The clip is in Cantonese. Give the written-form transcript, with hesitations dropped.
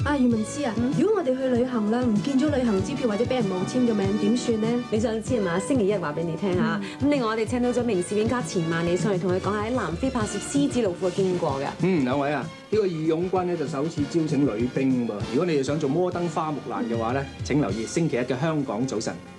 啊，余文詩啊，如果我哋去旅行啦，唔見咗旅行支票或者俾人冒簽咗名，點算呢？ 你想知係嘛？星期一話俾你聽嚇。咁另外我哋請到咗名攝影家錢萬里上嚟同佢講下喺南非拍攝獅子老虎嘅經過嘅。 兩位啊，呢個義勇軍咧就首次招請女兵喎。如果你哋想做摩登花木蘭嘅話咧，請留意星期一嘅香港早晨。